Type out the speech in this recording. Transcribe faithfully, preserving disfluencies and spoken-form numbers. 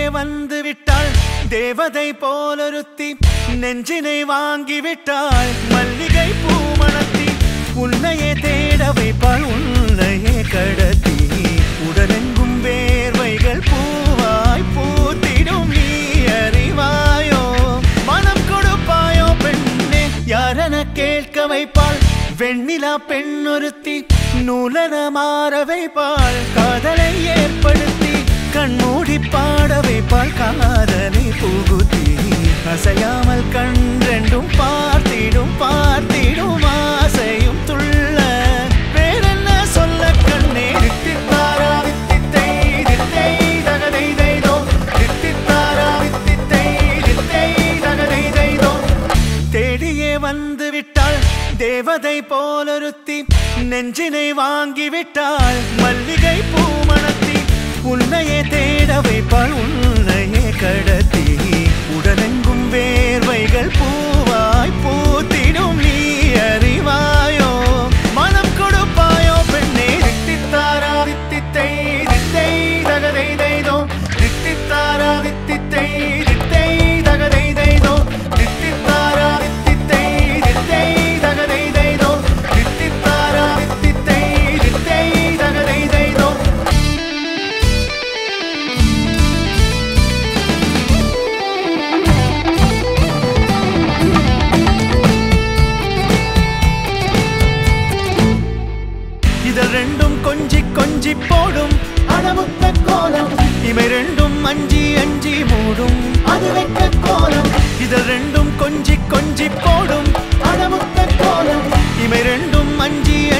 வந்து விட்டாள் தேவதை போலொருத்தி நெஞ்சினை வாங்கி விட்டாள் மல்லிகை பூமணத்தி உன்னையே தேட வைப்பாள் உன்னையே கடத்தி உடலெங்கும் வேர்வைகள் பூவாய் பூத்திடும் நீ அறிவாயோ மனம் கொடுப்பாயோ பெண்ணே யாரென கேட்க வைப்பாள் வெண்ணிலா பெண்ணொருத்தி நூலன மாற வைப்பாள் காதலை ஏற்படுத்தி கண்மூடி பாட வைப்பாள் காதலை புகுத்தி அசையாமல் கண் ரெண்டும் பார்த்திடும் பார்த்திடும் ஆசையும் துள்ள வேறென்ன சொல்ல கண்ணே தித்தித்தாரா தித்தித்தை தித்தை தகதை தைதோ தித்தித்தாரா தித்தித்தை தித்தை தகதை தைதோ தேடியே வந்து விட்டாள் தேவதை போலொருத்தி நெஞ்சினை வாங்கி விட்டாள் மல்லிகை பூமணத்தி உன்னையே தேட வைப்பாள் உன்னையே கடத்தி உடலெங்கும் வேர்வைகள் பூவாய் பூத்திடும் நீ அறிவாயோ மனம் கொடுப்பாயோ பெண்ணே தித்தித்தாரா தித்தித்தை தித்தை தகதை தைதோ தித்தித்தாரா தித்தித்தை தித்தை தகதை தைதோ தித்தித்தாரா தித்தித்தை தித்தை தகதை தைதோ தித்தித்தாரா தித்தித்தை தித்தை தகதை தைதோ இதழ் ரெண்டும் கொஞ்சி கொஞ்சி போடும் அடமுத்த கோலம் இமை ரெண்டும் அஞ்சி அஞ்சி மூடும் அது வெட்ட கோலம் இதழ் ரெண்டும் கொஞ்சி கொஞ்சி போடும் அடமுத்த கோலம் இமை ரெண்டும் அஞ்சி